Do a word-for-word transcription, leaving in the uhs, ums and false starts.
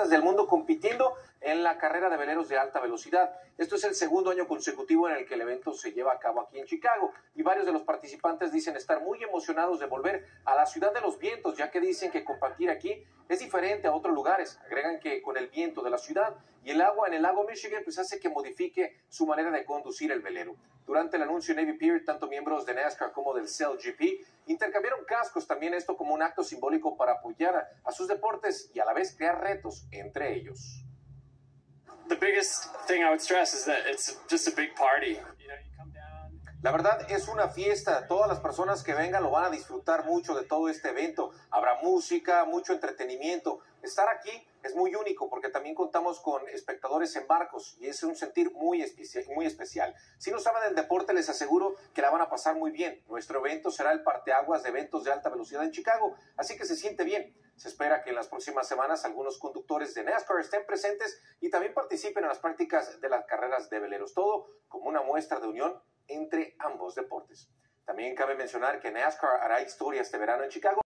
deportistas del mundo compitiendo en la carrera de veleros de alta velocidad. Esto es el segundo año consecutivo en el que el evento se lleva a cabo aquí en Chicago y varios de los participantes dicen estar muy emocionados de volver a la ciudad de los vientos, ya que dicen que competir aquí es diferente a otros lugares. Agregan que con el viento de la ciudad y el agua en el lago Michigan pues hace que modifique su manera de conducir el velero. Durante el anuncio en Navy Pier, tanto miembros de NASCAR como del C L G P intercambiaron cascos, también esto como un acto simbólico para apoyar a, a sus deportes y a la vez crear retos entre ellos. The biggest thing I would stress is that it's just a big party. You know, you come down. La verdad es una fiesta, todas las personas que vengan lo van a disfrutar mucho de todo este evento. Habrá música, mucho entretenimiento. Estar aquí es muy único porque también contamos con espectadores en barcos y es un sentir muy especial. Muy especial. Si no saben del deporte, les aseguro que la van a pasar muy bien. Nuestro evento será el parteaguas de eventos de alta velocidad en Chicago, así que se siente bien. Se espera que en las próximas semanas algunos conductores de NASCAR estén presentes y también participen en las prácticas de las carreras de veleros, todo como una muestra de unión entre ambos deportes. También cabe mencionar que NASCAR hará historia este verano en Chicago.